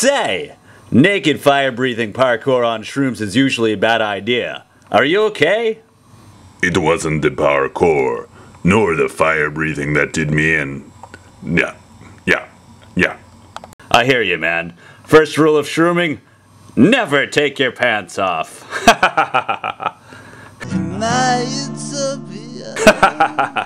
Say, naked fire-breathing parkour on shrooms is usually a bad idea. Are you okay? It wasn't the parkour, nor the fire breathing that did me in. Yeah. I hear you, man. First rule of shrooming, never take your pants off. My utopia.